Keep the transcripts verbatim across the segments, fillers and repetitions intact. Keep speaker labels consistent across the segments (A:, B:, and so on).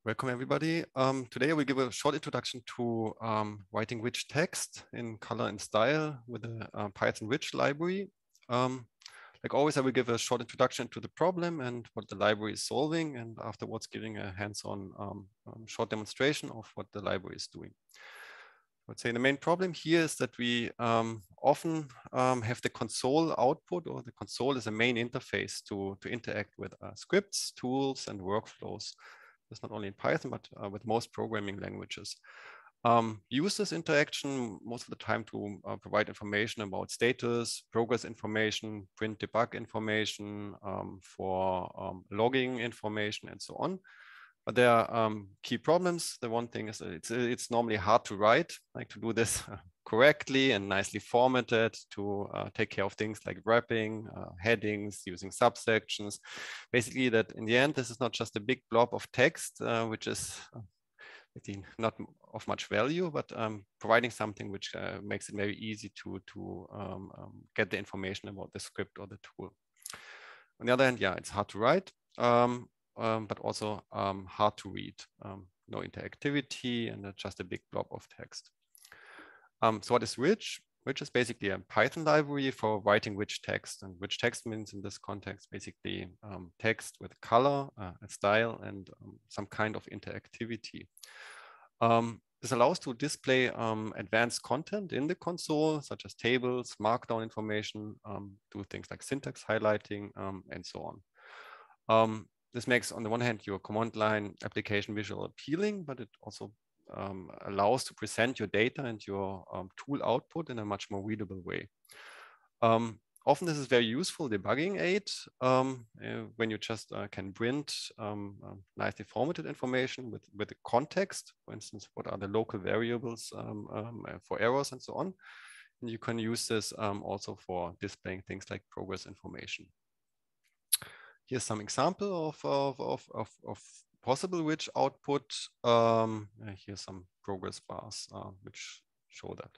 A: Welcome, everybody. Um, today I will give a short introduction to um, writing rich text in color and style with the uh, Python rich library. Um, like always, I will give a short introduction to the problem and what the library is solving, and afterwards giving a hands-on um, um, short demonstration of what the library is doing. I would say the main problem here is that we um, often um, have the console output, or the console is a main interface to, to interact with uh, scripts, tools, and workflows. It's not only in Python, but uh, with most programming languages. Um, use this interaction most of the time to uh, provide information about status, progress information, print debug information, um, for um, logging information, and so on. But there are um, key problems. The one thing is that it's, it's normally hard to write, like to do this correctly and nicely formatted, to uh, take care of things like wrapping, uh, headings, using subsections. Basically, that in the end, this is not just a big blob of text, uh, which is uh, not of much value, but um, providing something which uh, makes it very easy to, to um, um, get the information about the script or the tool. On the other hand, yeah, it's hard to write, um, um, but also um, hard to read. Um, no interactivity and just a big blob of text. Um, so what is rich? Rich is basically a Python library for writing rich text. And rich text means in this context, basically um, text with color, uh, a style, and um, some kind of interactivity. Um, this allows to display um, advanced content in the console, such as tables, markdown information, um, do things like syntax highlighting, um, and so on. Um, this makes, on the one hand, your command line application visual appealing, but it also um, allows to present your data and your um, tool output in a much more readable way. Um, often this is very useful debugging aid um, uh, when you just uh, can print um, um, nicely formatted information with, with the context. For instance, what are the local variables um, um, for errors and so on. And you can use this um, also for displaying things like progress information. Here's some example of, of, of, of, of possible rich output. Um, here's some progress bars uh, which show that.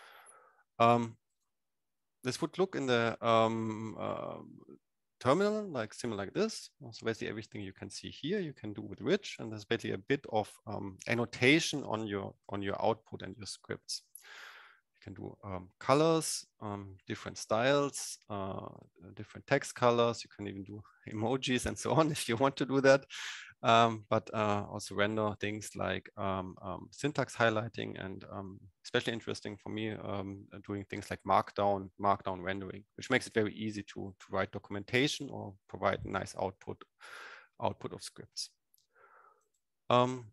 A: Um, this would look in the um, uh, terminal like similar like this. So basically everything you can see here, you can do with rich, and there's basically a bit of um, annotation on your on your output and your scripts. You can do um, colors, um, different styles, uh, different text colors. You can even do emojis and so on if you want to do that. Um, but uh, also render things like um, um, syntax highlighting, and um, especially interesting for me, um, doing things like markdown, markdown rendering, which makes it very easy to, to write documentation or provide nice output, output of scripts. Um,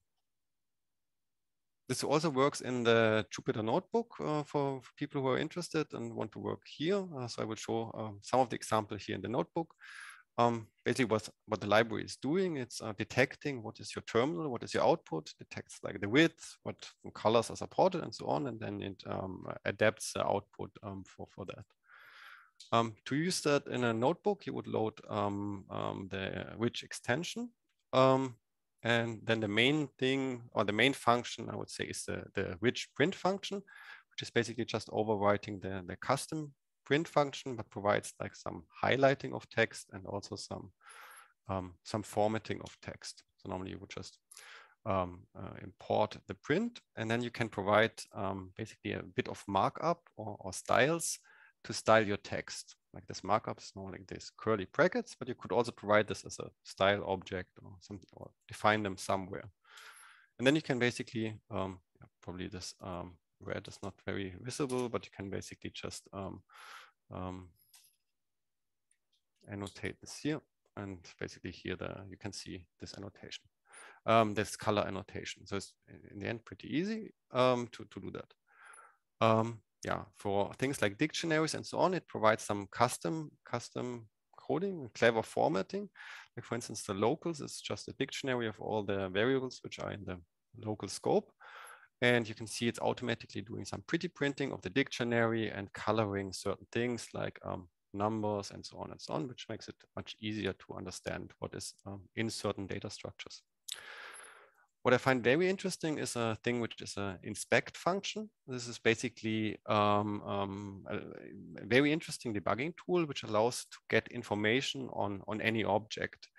A: This also works in the Jupyter Notebook uh, for, for people who are interested and want to work here. Uh, so I will show um, some of the examples here in the notebook. Um, basically, what, what the library is doing, it's uh, detecting what is your terminal, what is your output, detects like the width, what colors are supported, and so on, and then it um, adapts the output um, for, for that. Um, to use that in a notebook, you would load um, um, the rich extension. Um, and then the main thing, or the main function, I would say, is the, the rich print function, which is basically just overwriting the, the custom print function, but provides like some highlighting of text and also some, um, some formatting of text. So normally you would just um, uh, import the print, and then you can provide um, basically a bit of markup or, or styles to style your text. Like this markup is more like this curly brackets, but you could also provide this as a style object or something, or define them somewhere. And then you can basically, um, yeah, probably this um, red is not very visible, but you can basically just um, um, annotate this here. And basically here, the, you can see this annotation, um, this color annotation. So it's in the end pretty easy um, to, to do that. Um, yeah, for things like dictionaries and so on, it provides some custom custom coding, clever formatting. Like for instance, the locals is just a dictionary of all the variables which are in the local scope. And you can see it's automatically doing some pretty printing of the dictionary and coloring certain things like um, numbers and so on and so on, which makes it much easier to understand what is um, in certain data structures. What I find very interesting is a thing which is an inspect function. This is basically um, um, a very interesting debugging tool which allows to get information on, on any object.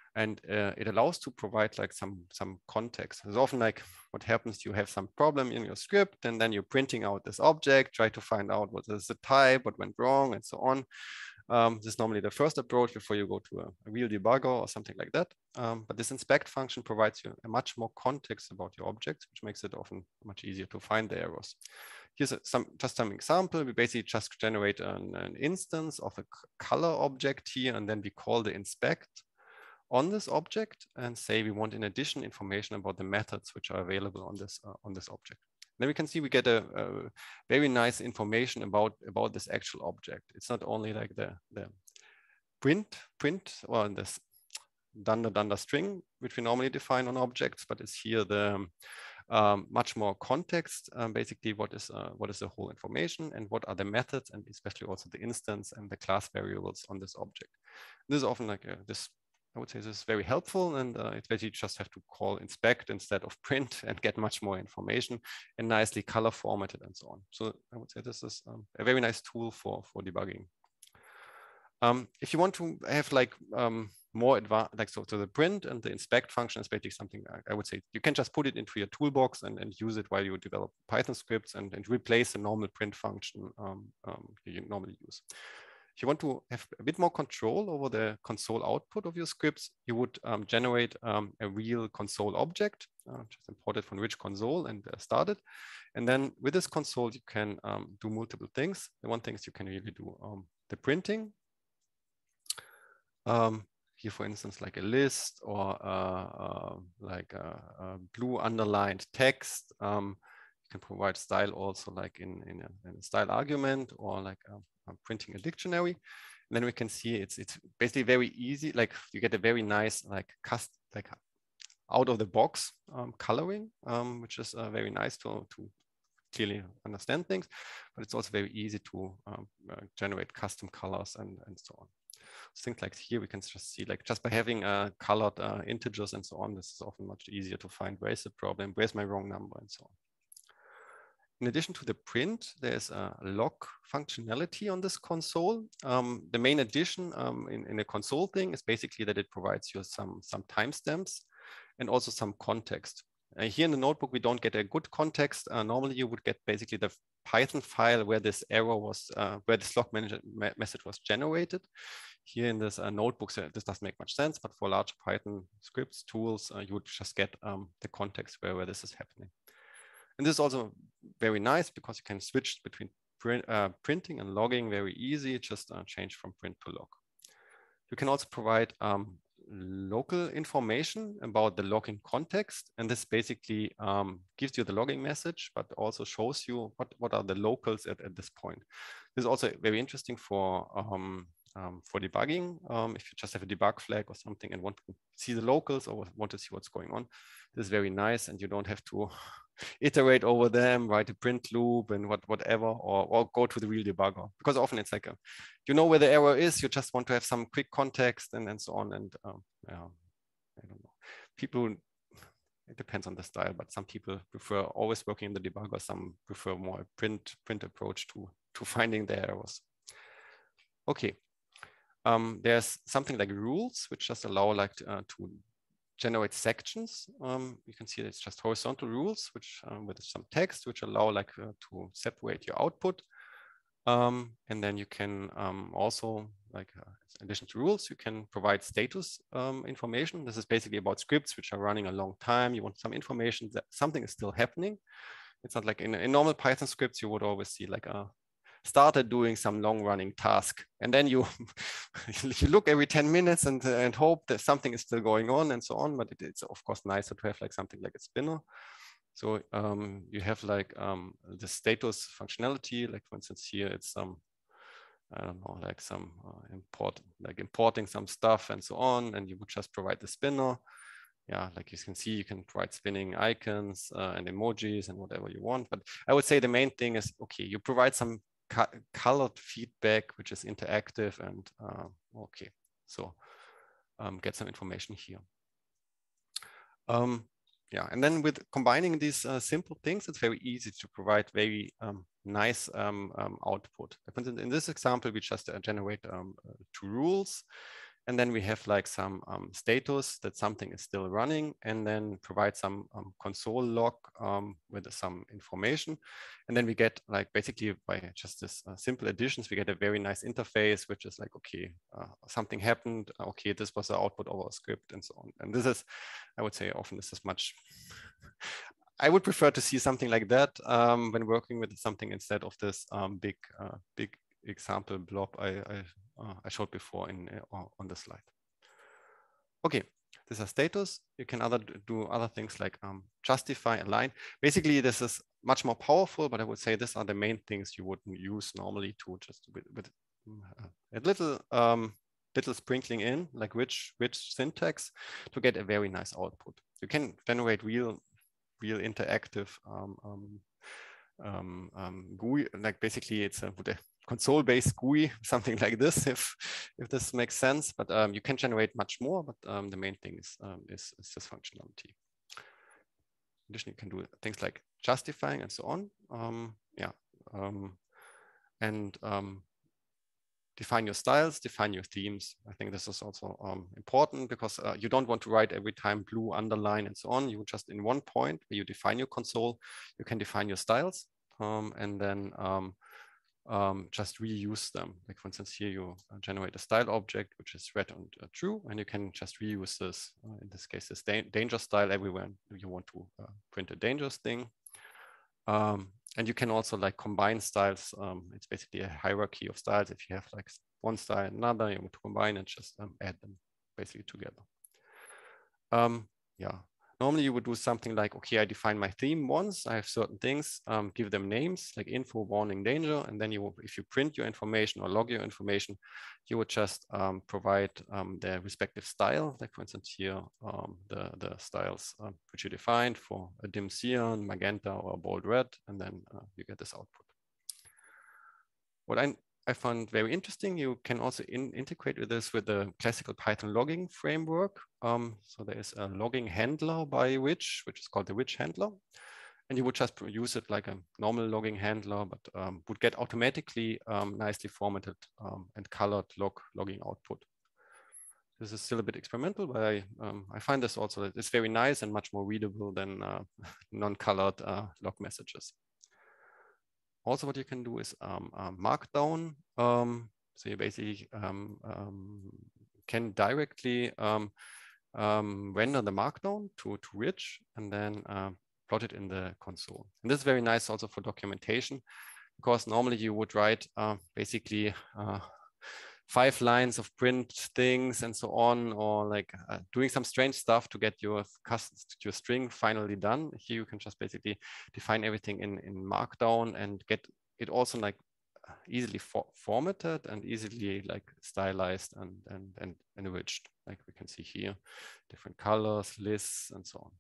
A: And uh, it allows to provide like some, some context. It's often like what happens, you have some problem in your script and then you're printing out this object, try to find out what is the type, what went wrong and so on. Um, this is normally the first approach before you go to a, a real debugger or something like that. Um, but this inspect function provides you a much more context about your objects, which makes it often much easier to find the errors. Here's a, some just some example. We basically just generate an, an instance of a color object here, and then we call the inspect on this object and say we want in addition information about the methods which are available on this uh, on this object. Then we can see we get a, a very nice information about about this actual object. It's not only like the the print print or this dunder dunder string which we normally define on objects, but it's here the um, much more context. Um, basically, what is uh, what is the whole information and what are the methods, and especially also the instance and the class variables on this object. This is often like a, this. I would say this is very helpful, and uh, it's basically just have to call inspect instead of print and get much more information and nicely color formatted and so on. So I would say this is um, a very nice tool for, for debugging. Um, if you want to have like um, more advanced, like so, so the print and the inspect function is basically something I, I would say you can just put it into your toolbox and, and use it while you develop Python scripts and, and replace the normal print function um, um, you normally use. If you want to have a bit more control over the console output of your scripts, you would um, generate um, a real console object, uh, just import it from rich console and uh, start it. And then with this console, you can um, do multiple things. The one thing is you can really do um, the printing. Um, here, for instance, like a list or uh, uh, like a, a blue underlined text. Um, you can provide style also like in, in, a, in a style argument or like a, a printing a dictionary. And then we can see it's it's basically very easy. Like you get a very nice like cast like out of the box um, coloring, um, which is uh, very nice to to clearly understand things. But it's also very easy to um, uh, generate custom colors and and so on. So things like here we can just see like just by having uh, colored uh, integers and so on. This is often much easier to find where's the problem, where's my wrong number, and so on. In addition to the print, there's a log functionality on this console. Um, the main addition um, in, in a console thing is basically that it provides you some, some timestamps and also some context. Uh, here in the notebook, we don't get a good context. Uh, normally, you would get basically the Python file where this error was, uh, where this log me message was generated. Here in this uh, notebook, so this doesn't make much sense, but for large Python scripts tools, uh, you would just get um, the context where, where this is happening. And this is also very nice because you can switch between print, uh, printing and logging very easy, just uh, change from print to log. You can also provide um, local information about the logging context. And this basically um, gives you the logging message, but also shows you what, what are the locals at, at this point. This is also very interesting for, um, um, for debugging. Um, if you just have a debug flag or something and want to see the locals or want to see what's going on, this is very nice, and you don't have to iterate over them, write a print loop and what whatever, or, or go to the real debugger. Because often it's like, a, you know where the error is, you just want to have some quick context and, and so on. And um, yeah, I don't know. People, it depends on the style, but some people prefer always working in the debugger. Some prefer more a print, print approach to, to finding the errors. Okay. Um, there's something like rules, which just allow like uh, to generate sections. Um, you can see it's just horizontal rules, which um, with some text, which allow like uh, to separate your output. Um, and then you can um, also, like uh, in addition to rules, you can provide status um, information. This is basically about scripts which are running a long time. You want some information that something is still happening. It's not like in, in normal Python scripts, you would always see like a started doing some long running task. And then you, you look every ten minutes and, uh, and hope that something is still going on and so on. But it, it's of course nicer to have like something like a spinner. So um, you have like um, the status functionality, like for instance here, it's some, I don't know, like some uh, import, like importing some stuff and so on. And you would just provide the spinner. Yeah, like you can see, you can provide spinning icons uh, and emojis and whatever you want. But I would say the main thing is, okay, you provide some colored feedback, which is interactive, and uh, okay, so um, get some information here. Um, yeah, and then with combining these uh, simple things, it's very easy to provide very um, nice um, um, output. In this example, we just uh, generate um, uh, two rules, And then we have like some um, status that something is still running, and then provide some um, console log um, with some information. And then we get like basically by just this uh, simple additions, we get a very nice interface, which is like, okay, uh, something happened. Okay, this was the output of our script and so on. And this is, I would say often this is much, I would prefer to see something like that um, when working with something instead of this um, big, uh, big example blob I, I, uh, I showed before in uh, on the slide. Okay, this is status. You can other do other things like um, justify, align. Basically, this is much more powerful, but I would say these are the main things you wouldn't use normally to just with, with uh, a little um, little sprinkling in, like which which syntax to get a very nice output. You can generate real real interactive um, um, um, um, G U I, like basically it's a, a console-based G U I, something like this, if if this makes sense. But um, you can generate much more. But um, the main thing is, um, is is this functionality. Additionally, you can do things like justifying and so on. Um, yeah, um, and um, define your styles, define your themes. I think this is also um, important because uh, you don't want to write every time blue underline and so on. You just in one point where you define your console, you can define your styles um, and then um, um, just reuse them. Like for instance, here you uh, generate a style object, which is red and uh, true, and you can just reuse this, uh, in this case, this da danger style everywhere you want to uh, print a dangerous thing. Um, and you can also like combine styles. Um, it's basically a hierarchy of styles. If you have like one style and another, you want to combine and just um, add them basically together. Um, yeah, normally you would do something like, okay, I define my theme once, I have certain things, um, give them names like info, warning, danger. And then you, if you print your information or log your information, you would just um, provide um, the respective style. Like for instance, here, um, the, the styles uh, which you defined for a dim cyan, magenta, or a bold red, and then uh, you get this output. What I I found very interesting. You can also in, integrate with this with the classical Python logging framework. Um, so there is a logging handler by Witch, which is called the Witch handler. And you would just use it like a normal logging handler, but um, would get automatically um, nicely formatted um, and colored log logging output. This is still a bit experimental, but I, um, I find this also, it's very nice and much more readable than uh, non-colored uh, log messages. Also, what you can do is um, uh, markdown. Um, so you basically um, um, can directly um, um, render the markdown to, to Rich and then uh, plot it in the console. And this is very nice also for documentation, because normally you would write uh, basically uh, five lines of print things and so on, or like uh, doing some strange stuff to get your custom, your string finally done. Here you can just basically define everything in, in Markdown and get it also like easily for formatted and easily like stylized and, and, and enriched. Like we can see here, different colors, lists, and so on.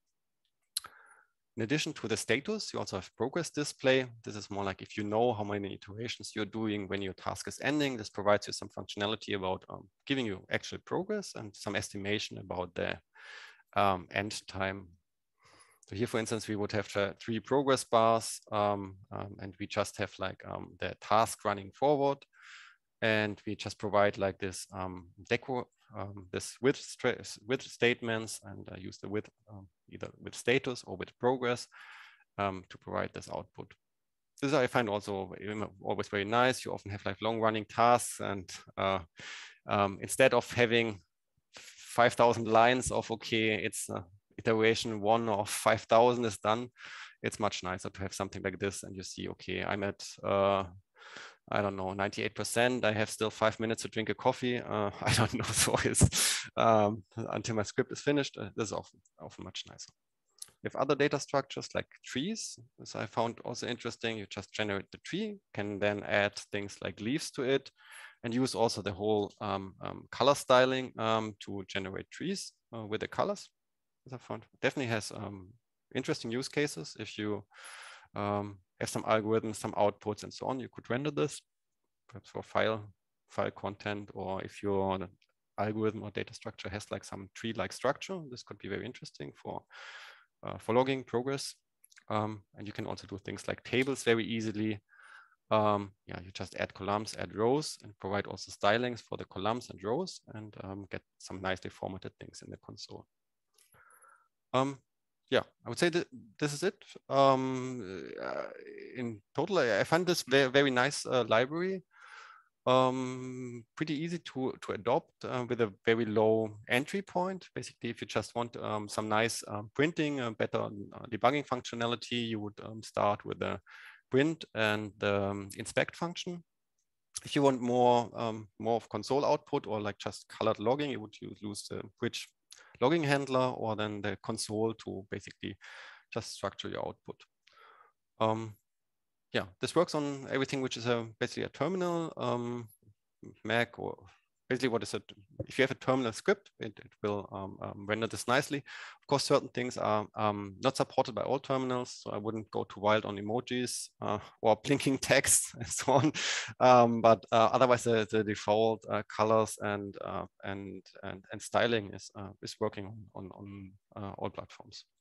A: In addition to the status, you also have progress display. This is more like if you know how many iterations you're doing when your task is ending, this provides you some functionality about um, giving you actual progress and some estimation about the um, end time. So here, for instance, we would have uh, three progress bars um, um, and we just have like um, the task running forward. And we just provide like this um, deco, um, this with, with statements and uh, use the with um, either with status or with progress um, to provide this output. This I find also always very nice. You often have like long running tasks, and uh, um, instead of having five thousand lines of, okay, it's uh, iteration one of five thousand is done, it's much nicer to have something like this. And you see, okay, I'm at, uh, I don't know, ninety-eight percent. I have still five minutes to drink a coffee. Uh, I don't know, so it's um, until my script is finished. Uh, this is often, often much nicer. We have other data structures like trees, as I found also interesting. You just generate the tree, can then add things like leaves to it, and use also the whole um, um, color styling um, to generate trees uh, with the colors. As I found, definitely has um, interesting use cases. If you um, have some algorithms, some outputs, and so on, you could render this perhaps for file file content, or if your algorithm or data structure has like some tree-like structure, this could be very interesting for uh, for logging progress. Um, and you can also do things like tables very easily. Um, yeah, you just add columns, add rows, and provide also stylings for the columns and rows, and um, get some nicely formatted things in the console. Um, yeah, I would say that this is it. Um, uh, in total, I, I find this very, very nice uh, library. Um, pretty easy to, to adopt uh, with a very low entry point. Basically, if you just want um, some nice um, printing, uh, better uh, debugging functionality, you would um, start with the print and the um, inspect function. If you want more, um, more of console output or like just colored logging, you would use the bridge logging handler or then the console to basically just structure your output. Um, yeah, this works on everything which is a, basically a terminal, um, Mac, or basically what is it? If you have a terminal script, it, it will um, um, render this nicely. Of course, certain things are um, not supported by all terminals, so I wouldn't go too wild on emojis uh, or blinking text and so on. Um, but uh, otherwise, the, the default uh, colors and, uh, and and and styling is uh, is working on on uh, all platforms.